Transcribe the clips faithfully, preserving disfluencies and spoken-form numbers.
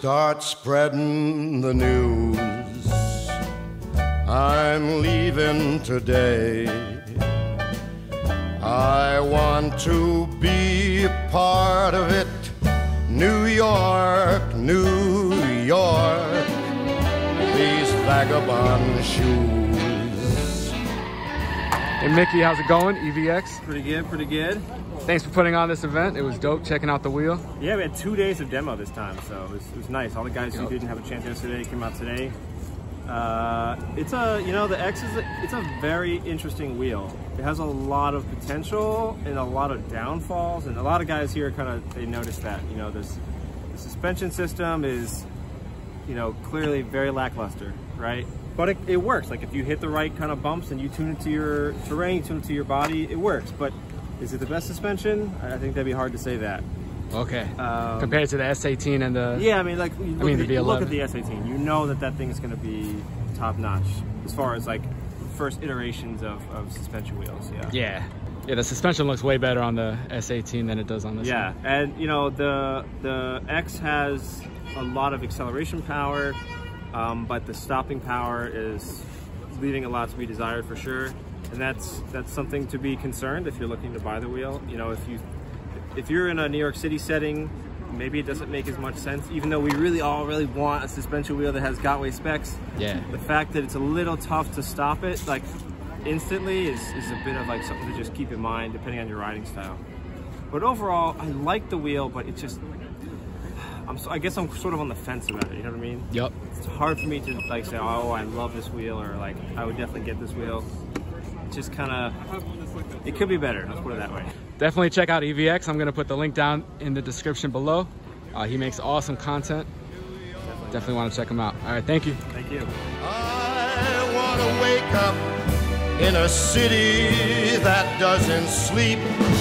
Start spreading the news. I'm leaving today. I want to be a part of it. New York, New York, these vagabond shoes. Hey Mickey, how's it going? E V X? Pretty good, pretty good. Thanks for putting on this event. It was dope checking out the wheel. Yeah, we had two days of demo this time, so it was, it was nice. All the guys who didn't have a chance yesterday came out today. Uh, it's a, you know, the X is a, it's a very interesting wheel. It has a lot of potential and a lot of downfalls, and a lot of guys here kind of, they notice that, you know, this the suspension system is, you know, clearly very lackluster, right? But it, it works. Like if you hit the right kind of bumps and you tune it to your terrain, tune it to your body, it works. But is it the best suspension? I think that'd be hard to say that. Okay. Um, Compared to the S eighteen and the... Yeah, I mean, like, you look, I mean, at, the you look at the S eighteen, you know that that thing is going to be top-notch as far as, like, first iterations of, of suspension wheels, yeah. Yeah. Yeah, the suspension looks way better on the S eighteen than it does on this yeah. one. Yeah, and, you know, the, the X has a lot of acceleration power, um, but the stopping power is leaving a lot to be desired for sure. And that's that's something to be concerned if you're looking to buy the wheel. You know, if you if you're in a New York City setting, maybe it doesn't make as much sense. Even though we really all really want a suspension wheel that has Gotway specs. Yeah. The fact that it's a little tough to stop it like instantly is is a bit of like something to just keep in mind depending on your riding style. But overall, I like the wheel, but it's just I'm so, I guess I'm sort of on the fence about it. You know what I mean? Yep. It's hard for me to like say, oh, I love this wheel, or like I would definitely get this wheel. Just kind of, it could be better, let's put it that way. Definitely check out E V X. I'm going to put the link down in the description below. Uh, he makes awesome content. Definitely, Definitely want to check him out. All right, thank you. Thank you. I want to wake up in a city that doesn't sleep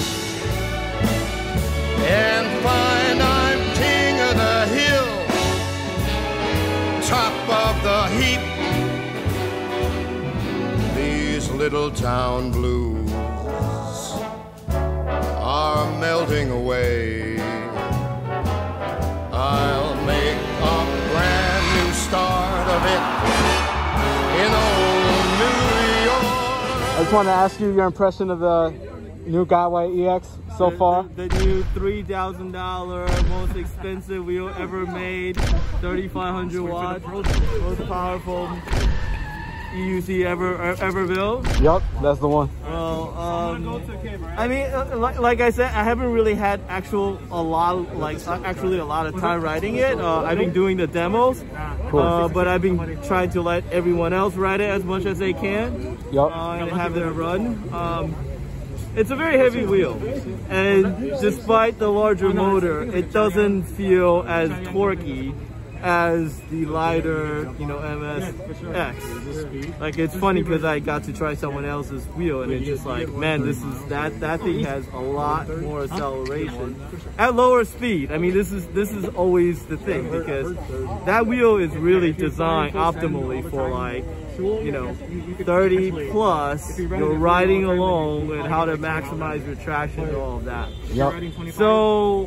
and find I'm king of the hill, top of the heap. Little town blues are melting away. I'll make a brand new start of it in old New York. I just want to ask you your impression of the new Gotway E X so the, far. The, the new three thousand dollar most expensive wheel ever made, thirty-five hundred watts, most powerful E U C ever ever built. Yep, that's the one. Well, um, I mean, uh, like, like I said, I haven't really had actual a lot, like uh, actually a lot of time riding it. Uh, I've been doing the demos, uh, but I've been trying to let everyone else ride it as much as they can. Yep. Uh, and have their run. Um, it's a very heavy wheel, and despite the larger motor, it doesn't feel as torquey as the lighter, you know, M S X. Like, it's funny because I got to try someone else's wheel and it's just like, man, this is that that thing has a lot more acceleration at lower speed. I mean, this is this is always the thing, because that wheel is really designed optimally for like, you know, thirty plus, you're riding along and how to maximize your traction and all of that. Yep. So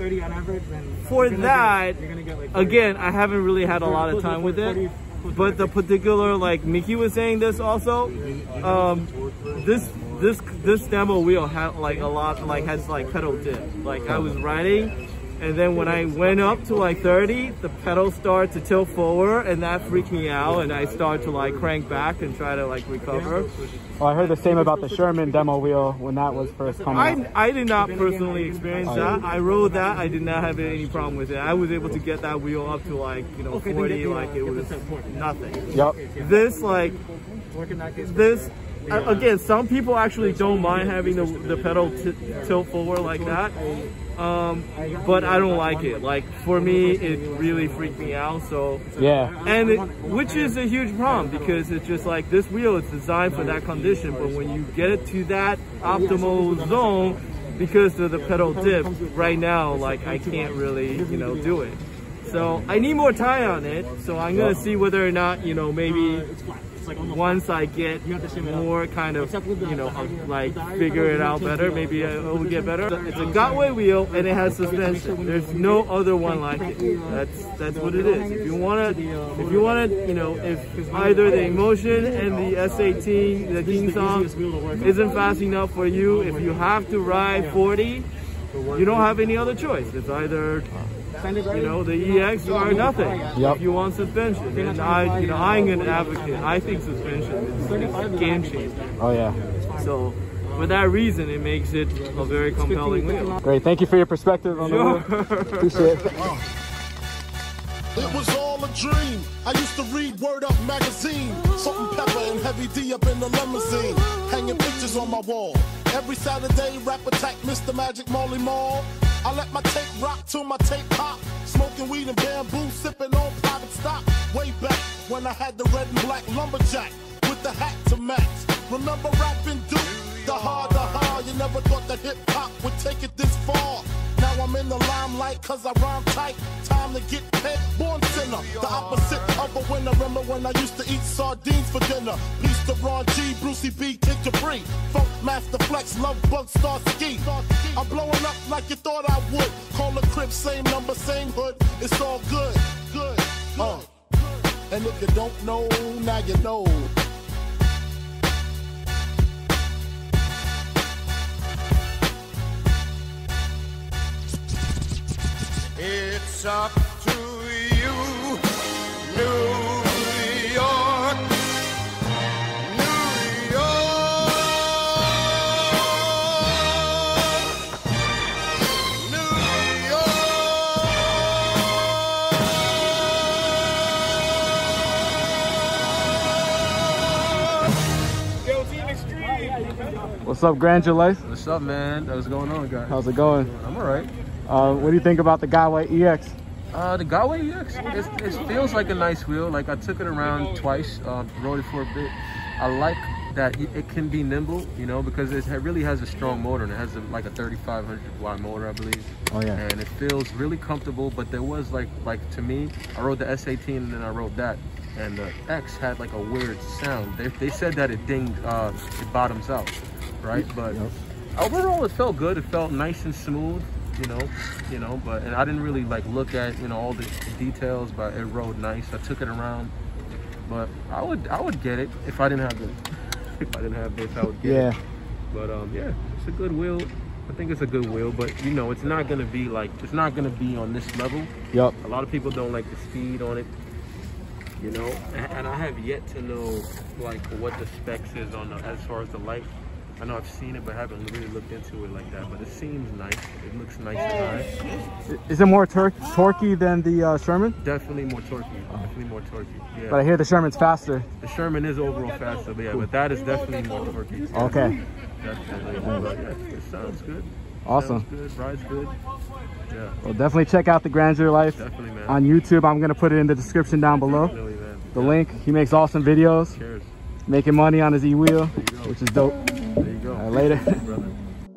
for that, again, I haven't really had a lot of time with it, but the particular, like Mickey was saying this also, um, this this this demo wheel had like a lot, like has like pedal dip. Like I was riding, and then when I went up to like thirty, the pedal started to tilt forward, and that freaked me out, and I started to like crank back and try to like recover. Oh, I heard the same about the Sherman demo wheel when that was first coming out. I, I did not personally experience that. I rode that. I did not have any problem with it. I was able to get that wheel up to like, you know, forty, like it was nothing. Yep. This, like, this, again, some people actually don't mind having the, the pedal tilt forward like that. Um, but I don't like it. Like, for me, it really freaked me out. So yeah, and it, which is a huge problem, because it's just like this wheel is designed for that condition, but when you get it to that optimal zone, because of the pedal dip, right now, like I can't really, you know, do it. So I need more time on it. So I'm gonna see whether or not, you know, maybe once I get more kind of, you know, like figure it out better, maybe it will get better. It's a Gotway wheel and it has suspension. There's no other one like it. That's that's what it is. If you wanna, if you wanna, you know, if either the Emotion and the S eighteen, the King Song, isn't fast enough for you, if you have to ride forty, you don't have any other choice. It's either, you know, the E X or nothing. Yep. If you want suspension, and I, you know, I'm an advocate. I think suspension is a game changer. Oh yeah. So for that reason, it makes it a very compelling wheel. Great. Thank you for your perspective on Sure. the wheel. Appreciate it. It was all a dream. I used to read Word Up magazine. Salt and pepper and heavy D up in the limousine. Hanging pictures on my wall. Every Saturday, rap attack, Mister Magic Molly Mall. I let my tape rock till my tape pop. Smoking weed and bamboo, sipping on private stock. Way back when I had the red and black lumberjack with the hat to match. Remember rapping Duke? The hard, the hard. You never thought that hip hop would take it this far. Now I'm in the limelight cause I rhyme tight. Time to get paid, born sinner. The opposite of a winner. Remember when I used to eat sardines for dinner? Peace to Ron G, Brucey B, Kid Capri. Funk Master Flex, Love Bug, Star Ski. I'm blowing up like you thought I would. Call the crib, same number, same hood. It's all good, good, uh. And if you don't know, now you know. It's up to you, New York, New York, New York. Yo, Team Extreme! What's up, Grandeur Life? What's up, man? What's going on, guys? How's it going? I'm all right. Uh, what do you think about the Gotway E X? Uh, the Gotway E X, it, it feels like a nice wheel. Like I took it around twice, uh, rode it for a bit. I like that it, it can be nimble, you know, because it really has a strong motor and it has a, like a thirty-five hundred watt motor, I believe. Oh yeah. And it feels really comfortable. But there was like, like to me, I rode the S eighteen and then I rode that, and the X had like a weird sound. They, they said that it dinged, uh, it bottoms out, right? But Yep. overall, it felt good. It felt nice and smooth. You know, you know, but and I didn't really like look at, you know, all the details, but it rode nice. I took it around, but I would I would get it if I didn't have this. If I didn't have this, I would get Yeah. it. But um, yeah, it's a good wheel. I think it's a good wheel, but you know, it's not gonna be like it's not gonna be on this level. Yep. A lot of people don't like the speed on it, you know, and, and I have yet to know like what the specs is on the, as far as the light. I know I've seen it, but haven't really looked into it like that. But it seems nice. It looks nice and high. Is it more tor torquey than the uh, Sherman? Definitely more torquey. Definitely more torquey. Yeah. But I hear the Sherman's faster. The Sherman is overall faster, but yeah, but that is definitely more torquey. Okay. Definitely. But yeah, it sounds good. Awesome. Sounds good. Rides good. Yeah. Well, definitely check out the Grandeur Life Definitely, man. on YouTube. I'm gonna put it in the description down below. Definitely, man. The Yeah. link. He makes awesome videos. Cheers. Making money on his e-wheel, There you go. which is dope. There you go. All right, later. Brother.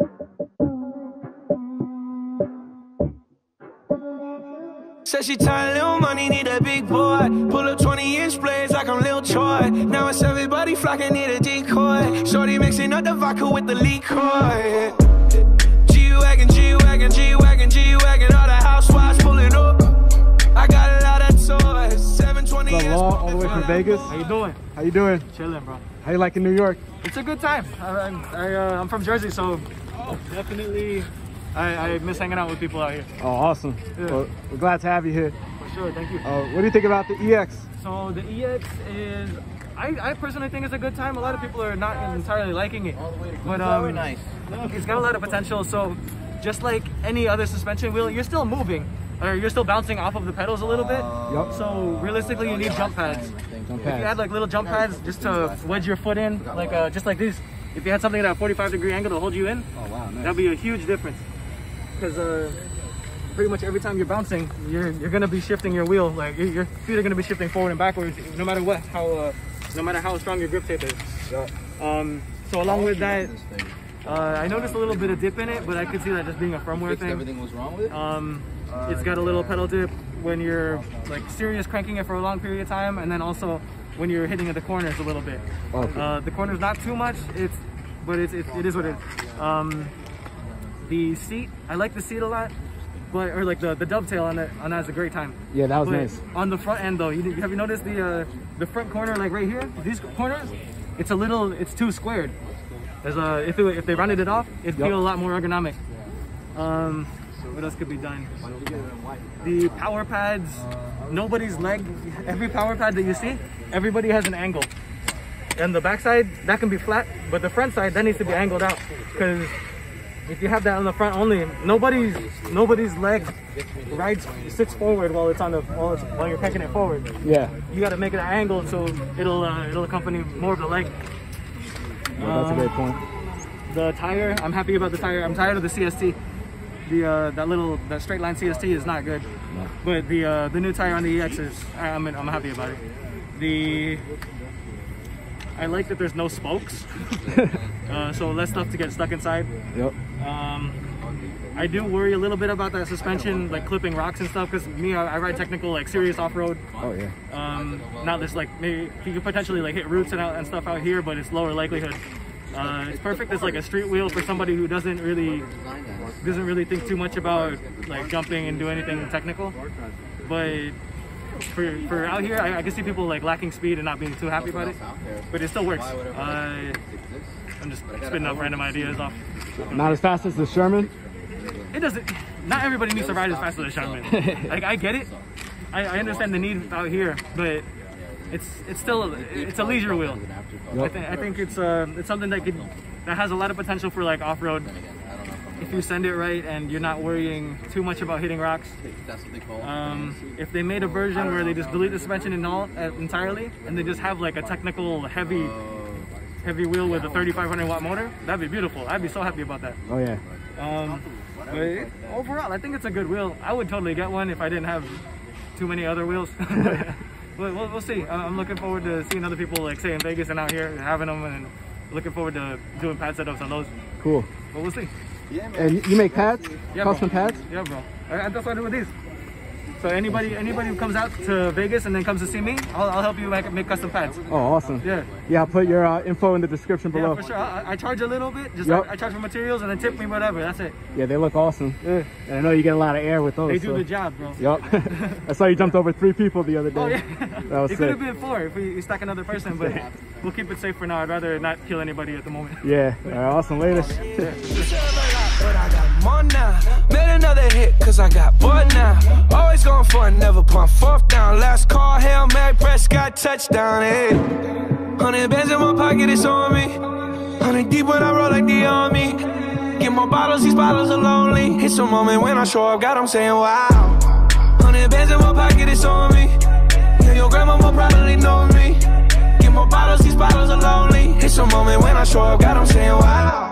Said she tired, little money, need a big boy. Pull up twenty inch blades like I'm Lil Troy. Now it's everybody flocking, need a decoy. Shorty mixing up the vodka with the liquor. G-Wagon, G-Wagon, G-Wagon, G-Wagon. All the housewives pulling up. I got a lot of toys. seven twenty What's up, Law? All the way from Vegas. How you doing? How you doing? Chilling, bro. How you liking New York? It's a good time. I, I'm, I, uh, I'm from Jersey, so definitely I, I miss hanging out with people out here. Oh, awesome. Yeah. Well, we're glad to have you here. For sure, thank you. Uh, what do you think about the E X? So the E X is, I, I personally think it's a good time. A lot of people are not entirely liking it, but um, nice. It's got a lot of potential. So just like any other suspension wheel, you're still moving, or you're still bouncing off of the pedals a little bit. Yep. So realistically, you need jump pads. Jump If you pads. had like little jump pads just to wedge your foot in, like uh, just like this. If you had something at a forty-five degree angle to hold you in, Oh wow, nice. that'd be a huge difference. Because uh, pretty much every time you're bouncing, you're you're gonna be shifting your wheel. Like your, your feet are gonna be shifting forward and backwards, no matter what, how uh, no matter how strong your grip tape is. Um, so along with that, uh, I noticed a little bit of dip in it, but I could see that just being a firmware thing. Everything was wrong with it? Um, it's got a little pedal dip when you're like serious cranking it for a long period of time, and then also when you're hitting at the corners a little bit. Okay. Uh, the corners not too much, it's but it's, it's it is what it is. Um, the seat, I like the seat a lot, but or like the the dovetail on it on that is a great time. Yeah, that was but nice. On the front end though, you, have you noticed the uh, the front corner like right here? These corners, it's a little, it's too squared. There's a if it, if they rounded it off, it'd Yep. feel a lot more ergonomic. Um, what else could be done? The power pads, nobody's leg. Every power pad that you see, everybody has an angle. And the back side, that can be flat, but the front side, that needs to be angled out. Because if you have that on the front only, nobody's nobody's leg rides sits forward while it's on the while, it's, while you're pegging it forward. Yeah. You got to make it an angle so it'll uh, it'll accompany more of the leg. Well, that's a great point. The tire, I'm happy about the tire. I'm tired of the C S T. The uh, that little that straight line C S T is not good, no. But the uh, the new tire on the E X is I'm I'm happy about it. The I like that there's no spokes, uh, so less stuff to get stuck inside. Yep. Um, I do worry a little bit about that suspension, like clipping rocks and stuff, because me, I, I ride technical, like serious off-road. Oh yeah. Um, not just like maybe you could potentially like hit roots and, out, and stuff out here, but it's lower likelihood. Uh, it's perfect as like a street wheel for somebody who doesn't really doesn't really think too much about like jumping and do anything technical. But for for out here, I, I can see people like lacking speed and not being too happy about it. But it still works. Uh, I'm just spitting up random ideas off. Not as fast as the Sherman. It doesn't. Not everybody needs to ride as fast as a Sherman. Like I get it. I, I understand the need out here, but it's it's still it's a leisure wheel. Yep. I think I think it's uh it's something that could that has a lot of potential for like off-road if you send it right and you're not worrying too much about hitting rocks. Um, if they made a version where they just delete the suspension and all uh, entirely and they just have like a technical heavy heavy wheel with a thirty-five hundred watt motor, that'd be beautiful. I'd be so happy about that. Oh yeah. Um, but it, overall, I think it's a good wheel. I would totally get one if I didn't have too many other wheels. But we'll, we'll see. I'm looking forward to seeing other people like say in Vegas and out here having them, and looking forward to doing pad setups on those. Cool. But we'll see. And you make pads? Yeah, Custom bro. pads? Yeah, bro. I, that's what I do with these. So anybody anybody who comes out to Vegas and then comes to see me, I'll, I'll help you make, make custom pads. Oh, awesome. Yeah. Yeah, I'll put your uh, info in the description below. Yeah, for sure. I, I charge a little bit. Just yep. I, I charge for materials and then tip me whatever. That's it. Yeah, they look awesome. Yeah. And I know you get a lot of air with those. They do so. the job, bro. Yep. I saw you jumped over three people the other day. Oh, yeah. That was it sick. could have been four if we stack another person, but we'll keep it safe for now. I'd rather not kill anybody at the moment. Yeah. All right, awesome. Later. But I got more now. Made another hit cause I got bored now. Always going for it, never punt fourth down. Last call, Hail Mary, Prescott, touchdown, hey. Hundred bands in my pocket, it's on me. Hundred deep when I roll like the army. Get more bottles, these bottles are lonely. It's a moment when I show up, God, I'm saying wow. Hundred bands in my pocket, it's on me. Yeah, your grandma will probably know me. Get more bottles, these bottles are lonely. It's a moment when I show up, God, I'm saying wow.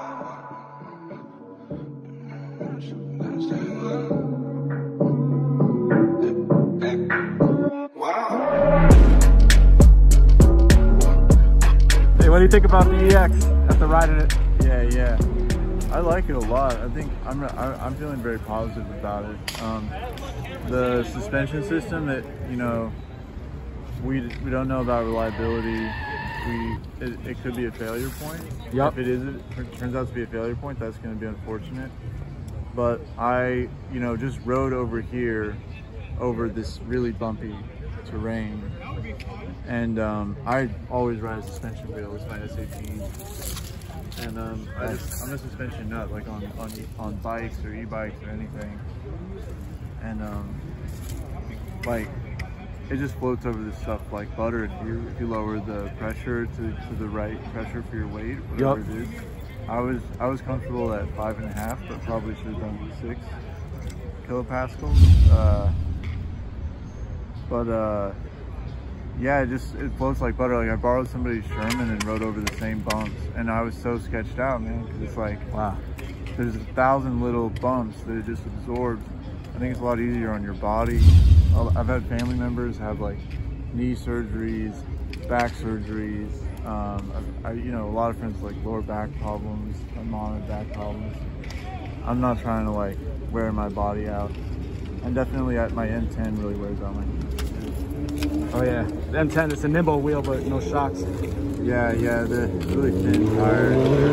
Hey, what do you think about the E X after riding it? Yeah, yeah, I like it a lot. I think I'm I'm feeling very positive about it. Um, the suspension system that you know we we don't know about reliability. We it, it could be a failure point. Yep. If it is, it turns out to be a failure point. That's going to be unfortunate. But I, you know, just rode over here, over this really bumpy terrain. And um, I always ride a suspension wheel with my S eighteen, and um, I just, I'm a suspension nut, like on on on bikes or e-bikes or anything, and um, like it just floats over this stuff like butter if you if you lower the pressure to, to the right pressure for your weight, whatever yep. it is. I was I was comfortable at five and a half, but probably should have done six kilopascals. Uh, but uh. Yeah, it just it floats like butter. Like I borrowed somebody's Sherman and rode over the same bumps, and I was so sketched out, man, because it's like, wow, there's a thousand little bumps that it just absorbs. I think it's a lot easier on your body. I've had family members have like knee surgeries, back surgeries. Um, I, I, you know, a lot of friends with, like lower back problems, my mom had back problems. I'm not trying to like wear my body out, and definitely at my N ten really wears out my knee. Oh yeah, the M ten, it's a nimble wheel, but no shocks. Yeah, yeah, the really thin tires.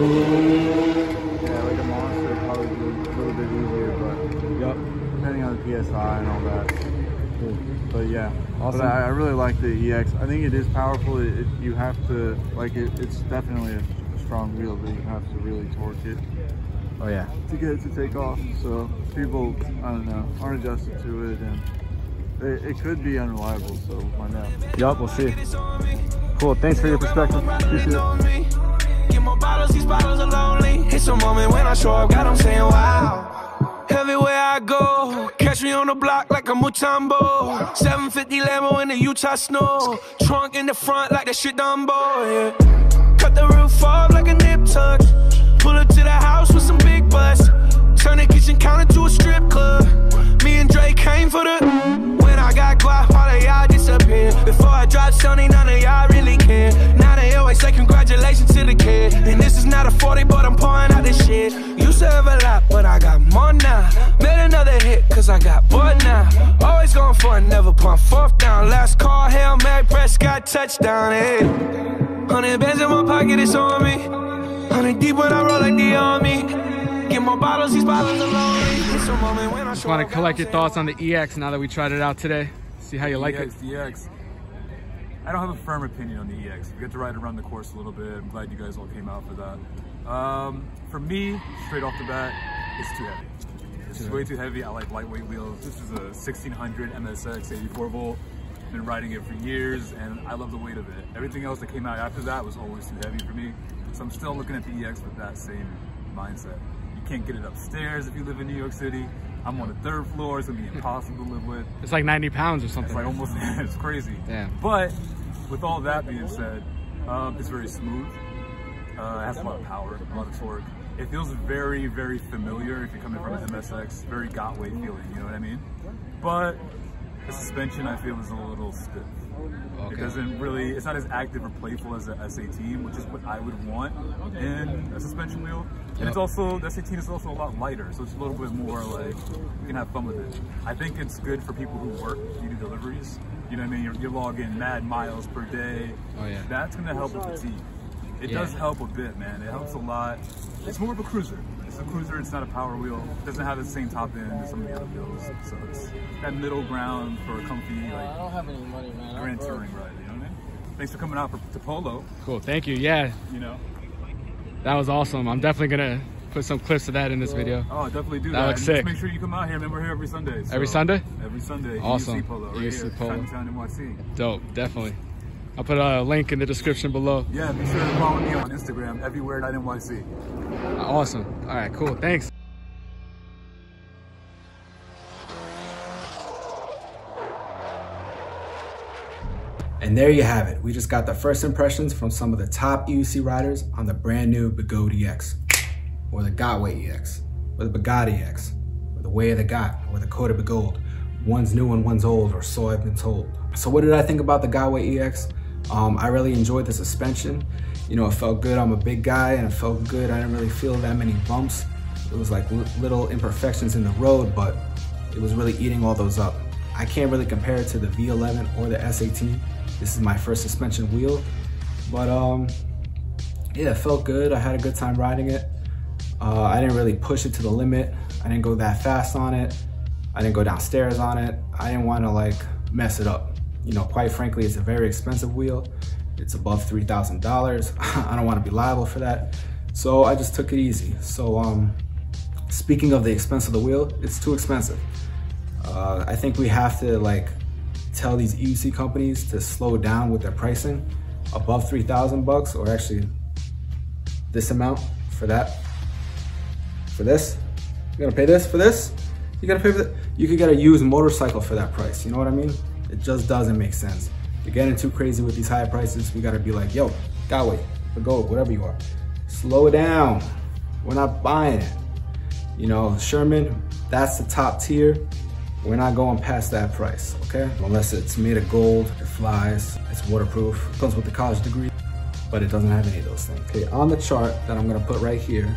Yeah, like a monster would probably be a little bit easier, but yep. Depending on the P S I and all that. Cool. But yeah, Awesome. But I, I really like the E X. I think it is powerful. It, it, you have to, like it, it's definitely a strong wheel, but you have to really torque it. Oh yeah. To get it to take off. So people, I don't know, aren't adjusted to it, and it, it could be unreliable, so why not? Yup, we'll see. Cool, thanks for your perspective. Appreciate it. Get more bottles, these bottles are lonely. It's a moment when I show up, God, I'm saying wow. Everywhere I go, catch me on the block like a Mutombo. seven fifty Lambo in the Utah snow. Trunk in the front like that shit Dumbo, yeah. Cut the roof off like a nip tuck. Pull up to the house with some big butts. Turn the kitchen counter to a strip club. Me and Drake came for the. When I got guap, all of y'all disappeared. Before I dropped Sony, none of y'all really care. Now they always say congratulations to the kid. And this is not a forty, but I'm pouring out this shit. Used to have a lot, but I got more now. Made another hit, cause I got bored now. Always going for it, never punt fourth down. Last call, Hail Mary, Prescott, touchdown, hey. Hundred bands in my pocket, it's on me. Hundred deep when I roll like the army. Get more bottles, these bottles are lonely. It's a moment when I Just want to collect your thoughts on the E X now that we tried it out today. See how you like it. The E X. I don't have a firm opinion on the E X. We get to ride around the course a little bit. I'm glad you guys all came out for that. Um, for me, straight off the bat, it's too heavy. It's way too heavy. I like lightweight wheels. This is a sixteen hundred M S X eighty-four volt. Been riding it for years, and I love the weight of it. Everything else that came out after that was always too heavy for me. So I'm still looking at the E X with that same mindset. You can't get it upstairs if you live in New York City. I'm on the third floor, it's gonna be impossible to live with. It's like ninety pounds or something. It's like almost, it's crazy. Yeah. But with all that being said, um, it's very smooth. Uh, it has a lot of power, a lot of torque. It feels very, very familiar if you're coming from an M S X, very Gotway feeling, you know what I mean? But the suspension I feel is a little stiff. Okay. It doesn't really, it's not as active or playful as the S eighteen, which is what I would want in a suspension wheel. And yep. It's also, the S eighteen is also a lot lighter, so it's a little bit more like, you can have fun with it. I think it's good for people who work, you do deliveries. You know what I mean? You're, you're logging mad miles per day. Oh yeah. That's gonna help with fatigue. It yeah. does help a bit, man. It helps a lot. It's more of a cruiser. It's a cruiser, it's not a power wheel. It doesn't have the same top end as some of the other wheels. So it's that middle ground for a comfy, like, I don't have any money, man. Grand touring ride, you know what I mean? Thanks for coming out for, to Polo. Cool, thank you, yeah. You know? That was awesome. I'm definitely gonna put some clips of that in this video. Oh, definitely do that. That looks and sick. Make sure you come out here, man. We're here every Sunday. So every Sunday? Every Sunday. Awesome. E U C Polo, right E U C here, Polo. Chinatown, N Y C. Dope, definitely. I'll put a link in the description below. Yeah, be sure to follow me on Instagram, evWhere dot N Y C. Awesome. All right, cool. Thanks. And there you have it. We just got the first impressions from some of the top E U C riders on the brand new BEGODE E X, or the Gotway E X, or the BEGODE E X, or the Way of the Got, or the Code of BEGODE. One's new and one's old, or so I've been told. So what did I think about the Gotway E X? Um, I really enjoyed the suspension. You know, it felt good. I'm a big guy and it felt good. I didn't really feel that many bumps. It was like little imperfections in the road, but it was really eating all those up. I can't really compare it to the V eleven or the S eighteen. This is my first suspension wheel, but um, yeah, it felt good. I had a good time riding it. Uh, I didn't really push it to the limit. I didn't go that fast on it. I didn't go downstairs on it. I didn't want to like mess it up. You know, quite frankly, it's a very expensive wheel. It's above three thousand dollars. I don't want to be liable for that. So I just took it easy. So um, speaking of the expense of the wheel, it's too expensive. Uh, I think we have to like tell these E U C companies to slow down with their pricing above three thousand bucks, or actually this amount for that. For this, you're gonna pay this for this? You gotta pay for that? You could get a used motorcycle for that price. You know what I mean? It just doesn't make sense. You're getting too crazy with these high prices. We gotta be like, yo, Gotway, BEGODE, whatever you are, slow it down. We're not buying it. You know, Sherman, that's the top tier. We're not going past that price, okay? Unless it's made of gold, it flies, it's waterproof, it comes with a college degree, but it doesn't have any of those things. Okay, on the chart that I'm gonna put right here,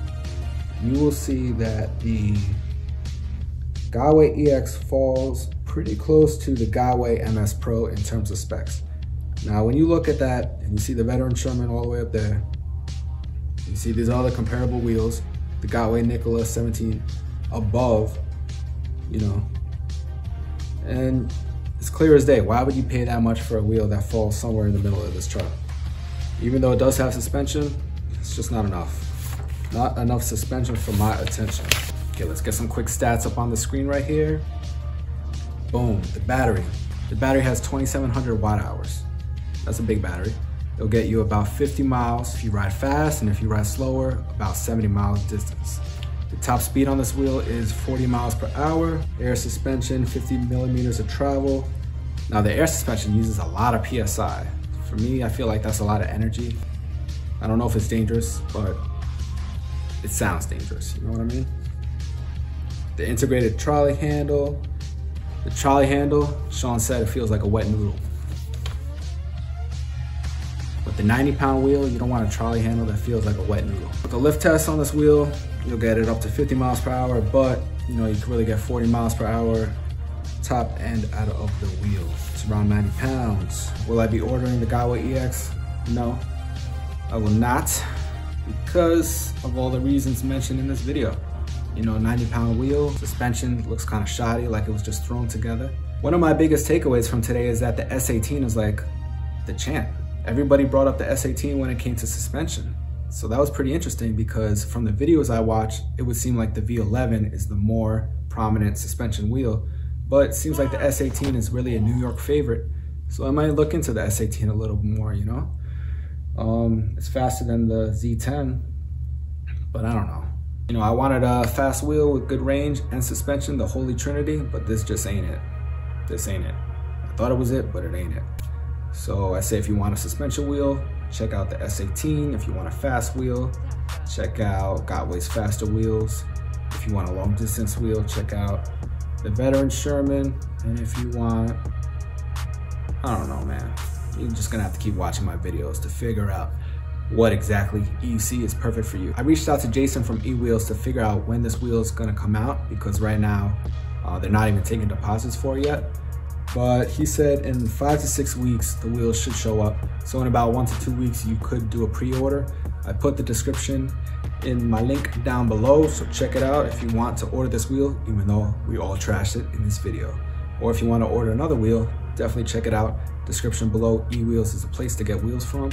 you will see that the Gotway E X falls pretty close to the Gotway M S Pro in terms of specs. Now, when you look at that and you see the veteran Sherman all the way up there, you see these other comparable wheels, the Gotway Nicola seventeen above, you know, and it's clear as day. Why would you pay that much for a wheel that falls somewhere in the middle of this truck? Even though it does have suspension, it's just not enough. Not enough suspension for my attention. Okay, let's get some quick stats up on the screen right here. Boom, the battery. The battery has twenty-seven hundred watt hours. That's a big battery. It'll get you about fifty miles if you ride fast, and if you ride slower, about seventy miles distance. The top speed on this wheel is forty miles per hour. Air suspension, fifty millimeters of travel. Now the air suspension uses a lot of P S I. For me, I feel like that's a lot of energy. I don't know if it's dangerous, but it sounds dangerous, you know what I mean? The integrated trolley handle. The trolley handle, Sean said it feels like a wet noodle. With the ninety pound wheel, you don't want a trolley handle that feels like a wet noodle. With the lift test on this wheel, you'll get it up to fifty miles per hour, but you know, you can really get forty miles per hour top end out of the wheel. It's around ninety pounds. Will I be ordering the Gotway E X? No, I will not, because of all the reasons mentioned in this video. You know, ninety pound wheel, suspension looks kind of shoddy, like it was just thrown together. One of my biggest takeaways from today is that the S eighteen is like the champ. Everybody brought up the S eighteen when it came to suspension. So that was pretty interesting, because from the videos I watched, it would seem like the V eleven is the more prominent suspension wheel, but it seems like the S eighteen is really a New York favorite. So I might look into the S eighteen a little more, you know? Um, it's faster than the Z ten, but I don't know. You know, I wanted a fast wheel with good range and suspension, the holy trinity, but this just ain't it. This ain't it. I thought it was it, but it ain't it. So I say if you want a suspension wheel, check out the S eighteen. If you want a fast wheel, check out Gotway's faster wheels. If you want a long distance wheel, check out the veteran Sherman. And if you want, I don't know, man, you're just gonna have to keep watching my videos to figure out what exactly E U C is perfect for you. I reached out to Jason from eWheels to figure out when this wheel is gonna come out, because right now uh, they're not even taking deposits for it yet. But he said in five to six weeks, the wheels should show up. So in about one to two weeks, you could do a pre-order. I put the description in my link down below, so check it out if you want to order this wheel, even though we all trashed it in this video. Or if you want to order another wheel, definitely check it out. Description below, eWheels is a place to get wheels from.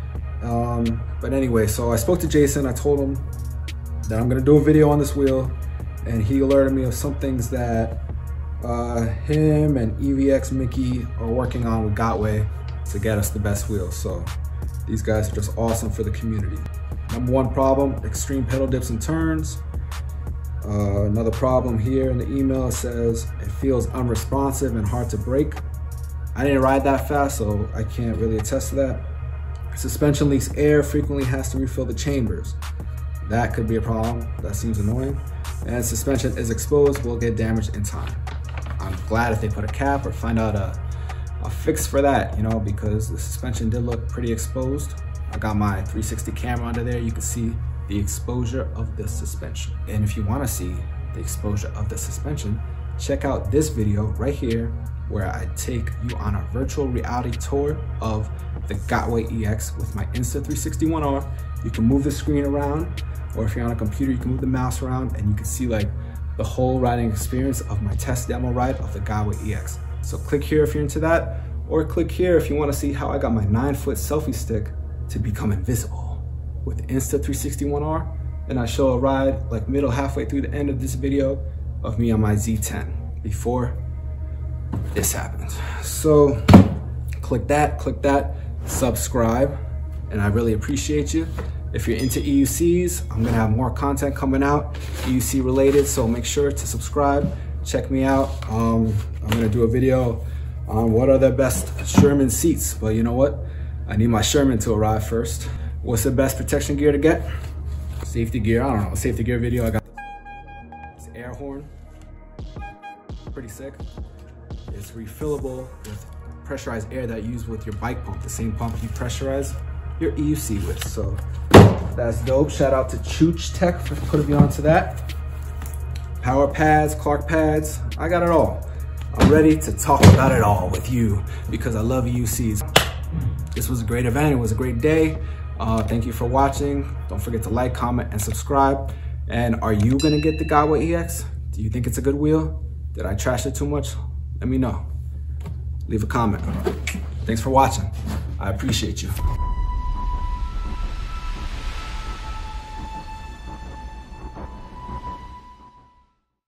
Um, but anyway, so I spoke to Jason. I told him that I'm gonna do a video on this wheel, and he alerted me of some things that uh, him and E V X Mickey are working on with Gotway to get us the best wheels. So these guys are just awesome for the community. Number one problem, extreme pedal dips and turns. Uh, another problem here in the email says it feels unresponsive and hard to brake. I didn't ride that fast, so I can't really attest to that. Suspension leaks air, frequently has to refill the chambers. That could be a problem. That seems annoying. And suspension is exposed, will get damaged in time. I'm glad if they put a cap or find out a, a fix for that, you know, because the suspension did look pretty exposed. I got my three sixty camera under there. You can see the exposure of the suspension. And if you want to see the exposure of the suspension, check out this video right here, where I take you on a virtual reality tour of the Gotway E X with my Insta three sixty-one R. You can move the screen around, or if you're on a computer, you can move the mouse around, and you can see like the whole riding experience of my test demo ride of the Gotway E X. So click here if you're into that, or click here if you want to see how I got my nine foot selfie stick to become invisible with Insta three sixty-one R. And I show a ride like middle halfway through the end of this video of me on my Z ten before this happened. So click that, click that, subscribe, and I really appreciate you. If you're into E U Cs, I'm gonna have more content coming out, E U C related, so make sure to subscribe, check me out. Um, I'm gonna do a video on what are the best Sherman seats, but you know what? I need my Sherman to arrive first. What's the best protection gear to get? Safety gear, I don't know, safety gear video. I got this air horn, pretty sick. It's refillable with pressurized air that you use with your bike pump, the same pump you pressurize your E U C with. So that's dope. Shout out to Chooch Tech for putting me onto that. Power pads, Clark pads, I got it all. I'm ready to talk about it all with you because I love E U Cs. This was a great event. It was a great day. Uh, thank you for watching. Don't forget to like, comment, and subscribe. And are you gonna get the Gotway E X? Do you think it's a good wheel? Did I trash it too much? Let me know. Leave a comment. Thanks for watching. I appreciate you.